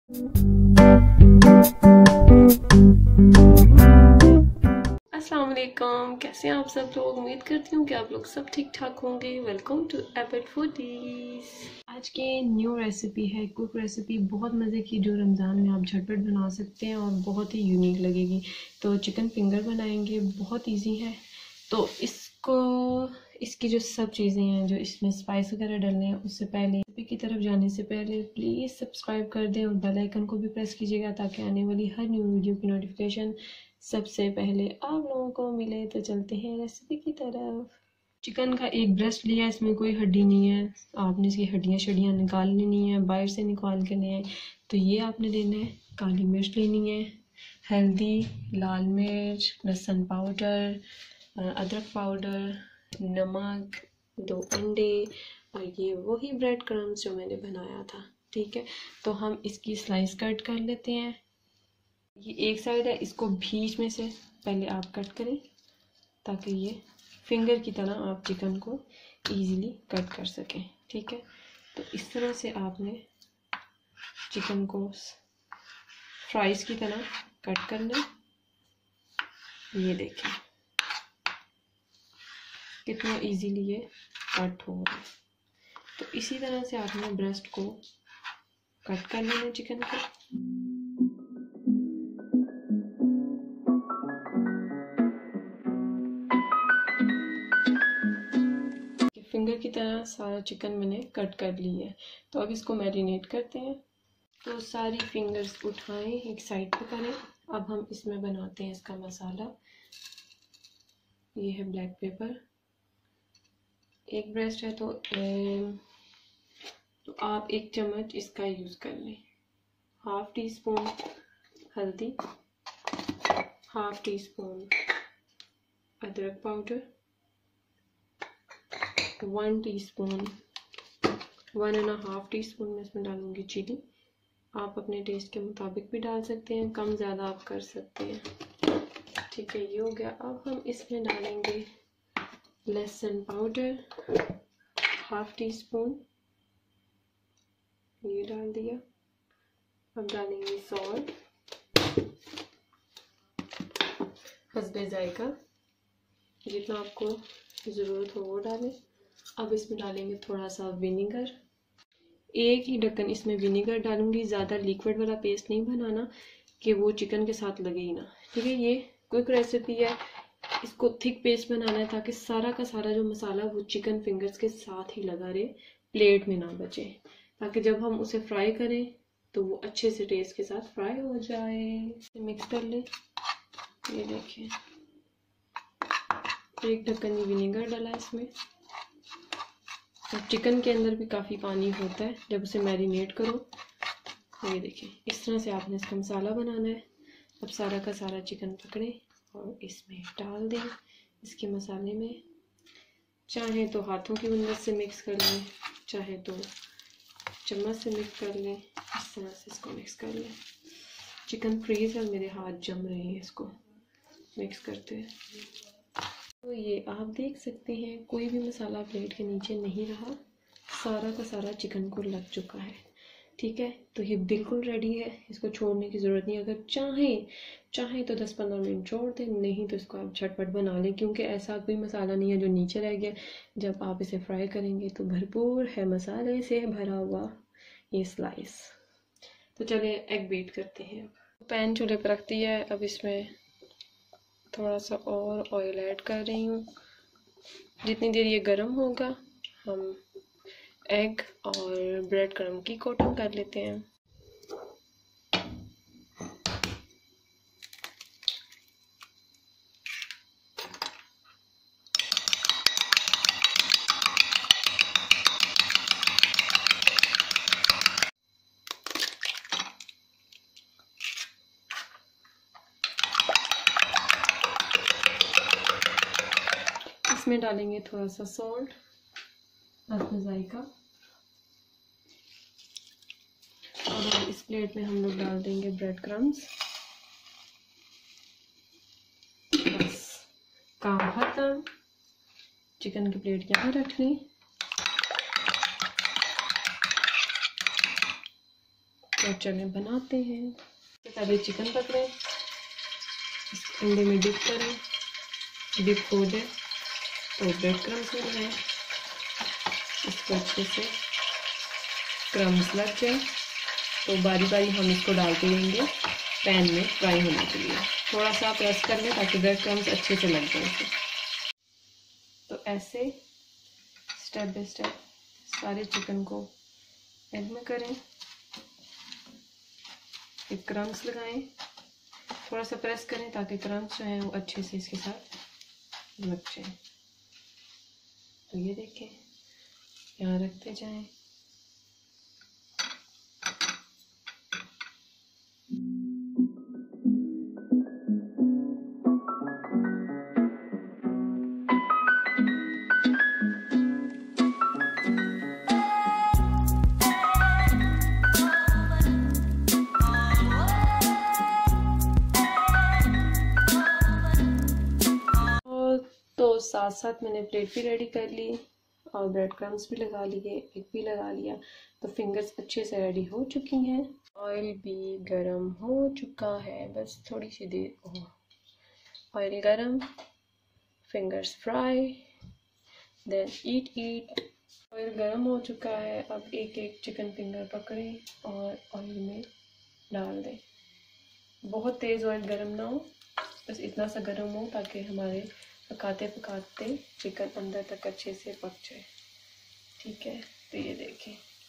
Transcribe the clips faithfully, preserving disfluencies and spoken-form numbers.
अस्सलाम वालेकुम, कैसे हैं आप सब लोग। उम्मीद करती हूँ कि आप लोग सब ठीक ठाक होंगे। वेलकम टू एबट फूडीज। आज की न्यू रेसिपी है, कुक रेसिपी, बहुत मज़े की, जो रमज़ान में आप झटपट बना सकते हैं और बहुत ही यूनिक लगेगी। तो चिकन फिंगर बनाएंगे, बहुत इजी है। तो इसको इसकी जो सब चीज़ें हैं, जो इसमें स्पाइस वगैरह डालने हैं, उससे पहले रेसिपी की तरफ जाने से पहले प्लीज़ सब्सक्राइब कर दें और बेल आइकन को भी प्रेस कीजिएगा ताकि आने वाली हर न्यू वीडियो की नोटिफिकेशन सबसे पहले आप लोगों को मिले। तो चलते हैं रेसिपी की तरफ। चिकन का एक ब्रेस्ट लिया, इसमें कोई हड्डी नहीं है, आपने इसकी हड्डियाँ शड्डियाँ निकाल लेनी है, बाहर से निकाल के ले आए। तो ये आपने लेना है, काली मिर्च लेनी है, हल्दी, लाल मिर्च, लहसुन पाउडर, अदरक पाउडर, नमक, दो अंडे और ये वही ब्रेड क्रम्स जो मैंने बनाया था। ठीक है, तो हम इसकी स्लाइस कट कर लेते हैं। ये एक साइड है, इसको बीच में से पहले आप कट करें ताकि ये फिंगर की तरह आप चिकन को इजीली कट कर सकें। ठीक है, तो इस तरह से आपने चिकन को फ्राइज की तरह कट करना। ये देखें कितना इजीली ये कट हो रहा है। तो इसी तरह से आपने ब्रेस्ट को कट कर लेना चिकन को। फिंगर की तरह सारा चिकन मैंने कट कर लिया है। तो अब इसको मैरिनेट करते हैं। तो सारी फिंगर्स उठाएं, एक साइड पे करें। अब हम इसमें बनाते हैं इसका मसाला। ये है ब्लैक पेपर, एक ब्रेस्ट है तो ए, तो आप एक चम्मच इसका यूज़ कर लें। हाफ टी स्पून हल्दी, हाफ टी स्पून अदरक powder, one teaspoon one and half teaspoon मैं इसमें डालूंगी चिली। आप अपने टेस्ट के मुताबिक भी डाल सकते हैं, कम ज़्यादा आप कर सकते हैं। ठीक है, ये हो गया। अब हम इसमें डालेंगे लहसुन पाउडर, हाफ टी स्पून, ये डाल दिया। अब डालेंगे सॉल्ट हस्बे जायका, जितना आपको ज़रूरत हो वो डालें। अब इसमें डालेंगे थोड़ा सा विनेगर, एक ही ढक्कन इसमें विनेगर डालूंगी। ज़्यादा लिक्विड वाला पेस्ट नहीं बनाना कि वो चिकन के साथ लगे ही ना। ठीक है, ये क्विक रेसिपी है, इसको थिक पेस्ट बनाना है ताकि सारा का सारा जो मसाला वो चिकन फिंगर्स के साथ ही लगा रहे, प्लेट में ना बचे, ताकि जब हम उसे फ्राई करें तो वो अच्छे से टेस्ट के साथ फ्राई हो जाए। मिक्स कर लें। ये देखिए, एक ढक्कन विनेगर डाला है इसमें। तो चिकन के अंदर भी काफ़ी पानी होता है जब उसे मैरिनेट करो। ये देखिए, इस तरह से आपने इसका मसाला बनाना है। अब सारा का सारा चिकन पकड़े और इसमें डाल दें, इसके मसाले में। चाहे तो हाथों की मदद से मिक्स कर लें, चाहे तो चम्मच से मिक्स कर लें। इस तरह से इसको मिक्स कर लें। चिकन फ्रीज है, मेरे हाथ जम रहे हैं इसको मिक्स करते हैं। तो ये आप देख सकते हैं कोई भी मसाला प्लेट के नीचे नहीं रहा, सारा का सारा चिकन को लग चुका है। ठीक है, तो ये बिल्कुल रेडी है, इसको छोड़ने की ज़रूरत नहीं। अगर चाहें चाहें तो दस पंद्रह मिनट छोड़ दें, नहीं तो इसको आप झटपट बना लें, क्योंकि ऐसा कोई मसाला नहीं है जो नीचे रह गया। जब आप इसे फ्राई करेंगे तो भरपूर है मसाले से भरा हुआ ये स्लाइस। तो चलिए एग बीट करते हैं। पैन चूल्हे पर रख दिया है। अब इसमें थोड़ा सा और ऑयल ऐड कर रही हूँ। जितनी देर ये गर्म होगा हम एग और ब्रेड क्रम्ब की कोटिंग कर लेते हैं। इसमें डालेंगे थोड़ा सा सॉल्ट हस्बे जायका, और इस प्लेट में हम लोग डाल देंगे ब्रेड क्रम्स। बस काम खत्म। चिकन की प्लेट यहाँ रख लें। तो चलें बनाते हैं। तो पहले चिकन पकड़ें, अंडे में डिप करें, डिप हो जाए तो ब्रेड क्रम्स लगाएं, इसको अच्छे से क्रम्स लग जाए तो बारी बारी हम इसको डालते रहेंगे पैन में फ्राई होने के लिए। थोड़ा सा प्रेस कर लें ताकि ब्रेड क्रम्स अच्छे से लग जाए। तो ऐसे स्टेप बाय स्टेप सारे चिकन को एंड में करें, एक क्रम्स लगाएं, थोड़ा सा प्रेस करें ताकि क्रम्स जो है वो अच्छे से इसके साथ लग जाए। तो ये देखें, यहाँ रखते जाएं। तो साथ साथ मैंने प्लेट भी रेडी कर ली और ब्रेड क्रम्स भी लगा लिए, एग भी लगा लिया। तो फिंगर्स अच्छे से रेडी हो चुकी हैं। ऑयल भी गरम हो चुका है, बस थोड़ी सी देर हो। ऑयल गरम, fingers fry, then eat eat. Oil गरम हो चुका है, अब एक एक चिकन फिंगर पकड़ें और ऑयल में डाल दें। बहुत तेज़ ऑयल गरम ना हो, बस इतना सा गरम हो ताकि हमारे पकाते पकाते चिकन अंदर तक अच्छे से पक जाए। ठीक है, तो ये देखें।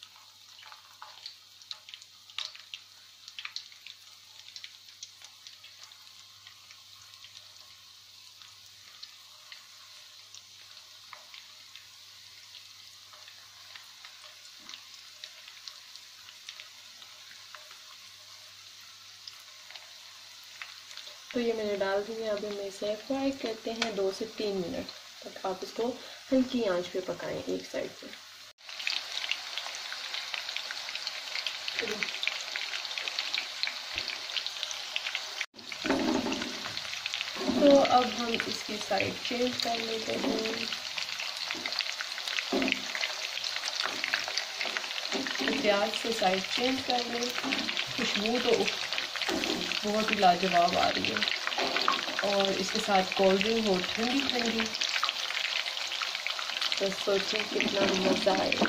तो ये मैंने डाल दिया। अभी मैं इसे फ्राई करते हैं दो से तीन मिनट तक। आप इसको हल्की आंच पे पकाएं एक साइड पे। तो अब हम इसकी साइड चेंज कर लेते हैं। प्याज से साइड चेंज कर लें। खुशबू तो बहुत ही लाजवाब आ रही है और इसके साथ कोल्ड ड्रिंक हो ठंडी ठंडी, तो सोचें कितना मज़ा आएगा।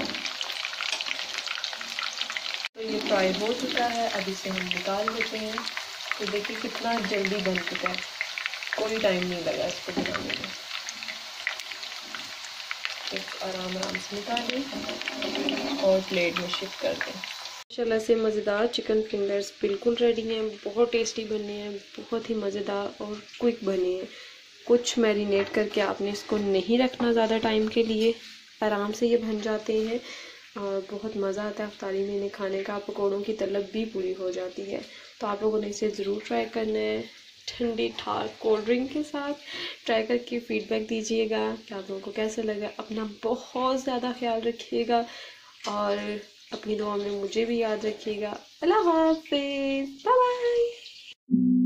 तो ये फ्राई हो चुका है, अब इसे हम निकाल लेते हैं। तो देखिए कितना जल्दी बन चुका है, कोई टाइम नहीं लगा इसको बनाने में। तो आराम आराम से निकालें और प्लेट में शिफ्ट कर दें। माशाल्लाह से मज़ेदार चिकन फिंगर्स बिल्कुल रेडी हैं। बहुत टेस्टी बने हैं, बहुत ही मज़ेदार और क्विक बने हैं। कुछ मैरिनेट करके आपने इसको नहीं रखना ज़्यादा टाइम के लिए, आराम से ये बन जाते हैं और बहुत मज़ा आता है अफ्तारी में इन्हें खाने का। पकौड़ों की तलब भी पूरी हो जाती है। तो आप लोगों ने इसे ज़रूर ट्राई करना है ठंडी ठार कोल्ड ड्रिंक के साथ। ट्राई करके फीडबैक दीजिएगा कि आप लोगों को कैसा लगा। अपना बहुत ज़्यादा ख्याल रखिएगा और अपनी दुआ में मुझे भी याद रखिएगा। अल्लाह हाफ़िज़, बाय बाय।